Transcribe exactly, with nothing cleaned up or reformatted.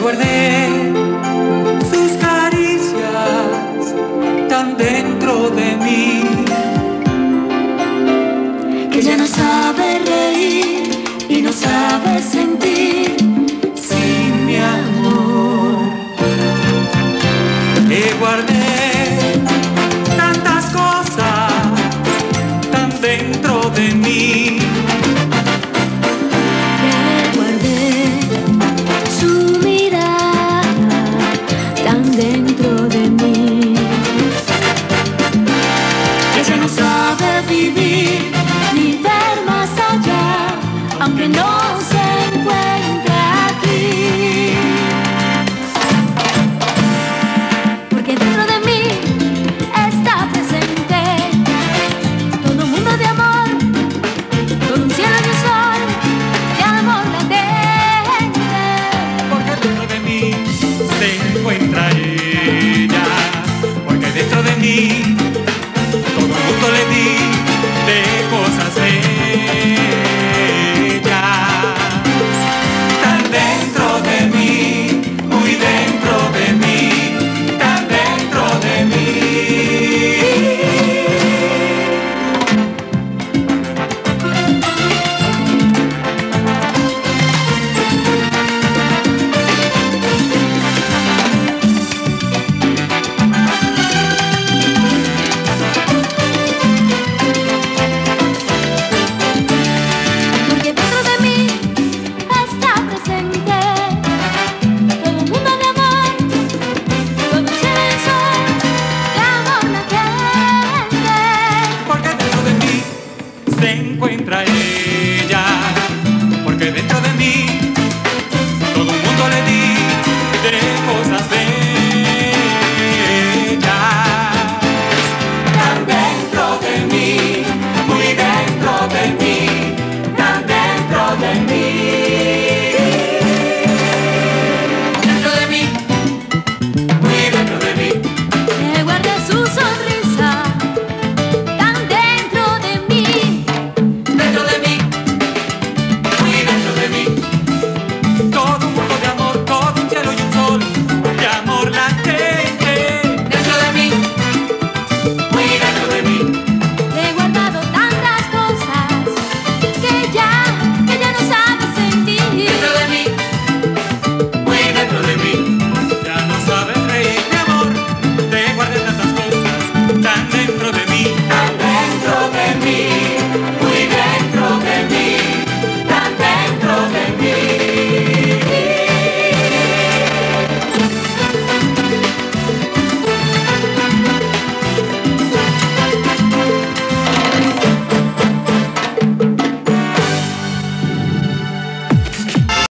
guardé sus caricias tan dentro de mí, que ya no sabe reír y no sabe sentir sin mi amor. Que guardé tantas cosas tan dentro de mí, que guardé su mirada tan dentro de mí, que ya no sabe vivir ni ver más allá, aunque no se encuentre aquí. Porque dentro de mí está presente todo un mundo de amor, todo un cielo y un sol de amor latente. porque dentro de mí se encuentra ella, porque dentro de mí todo el mundo le di de cosas bellas, tan dentro de mí, muy dentro de mí, tan dentro de mí. Porque dentro de mí está presente todo un mundo de amor, todo un cielo y un sol de amor latente. Porque dentro de mí se encuentra ella.